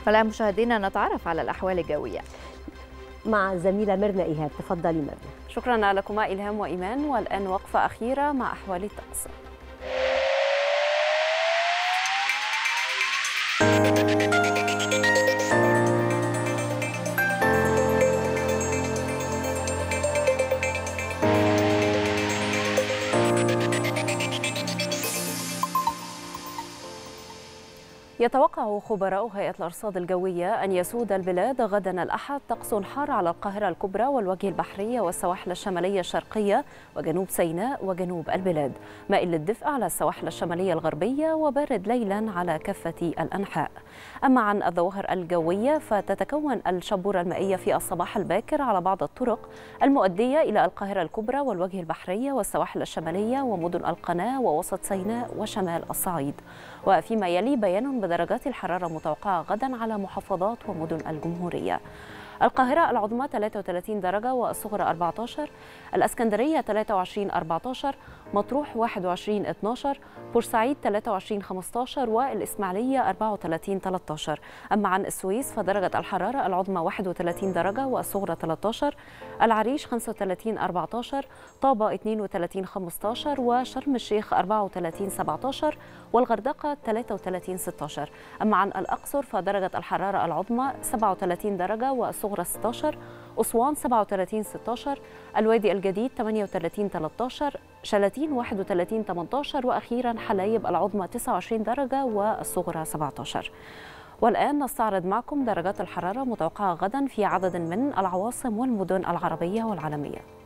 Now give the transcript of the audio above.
والآن مشاهدينا نتعرف على الأحوال الجوية مع زميلة ميرنا إيهاب. تفضلي ميرنا. شكرا لكما إلهام وإيمان، والآن وقفة أخيرة مع أحوال الطقس. يتوقع خبراء هيئة الأرصاد الجوية أن يسود البلاد غدا الأحد طقس حار على القاهرة الكبرى والوجه البحري والسواحل الشمالية الشرقية وجنوب سيناء وجنوب البلاد، مائل للدفء على السواحل الشمالية الغربية وبارد ليلا على كافة الأنحاء. أما عن الظواهر الجوية فتتكون الشبورة المائية في الصباح الباكر على بعض الطرق المؤدية إلى القاهرة الكبرى والوجه البحري والسواحل الشمالية ومدن القناة ووسط سيناء وشمال الصعيد. وفيما يلي بيان بدرجات الحرارة المتوقعة غدا على محافظات ومدن الجمهورية. القاهرة العظمى 33 درجة والصغرى 14، الإسكندرية 23 14، مطروح 21 12، بورسعيد 23 15، والإسماعيلية 34 13. أما عن السويس فدرجة الحرارة العظمى 31 درجة والصغرى 13، العريش 35 14، طابة 32 15، وشرم الشيخ 34 17، والغردقة 33 16. أما عن الأقصر فدرجة الحرارة العظمى 37 درجة والصغرى 16، أسوان 37 16، الوادي الجديد 38 13، شلاتين 31 18، وأخيرا حلايب العظمى 29 درجة والصغرى 17. والآن نستعرض معكم درجات الحرارة متوقعة غدا في عدد من العواصم والمدن العربية والعالمية.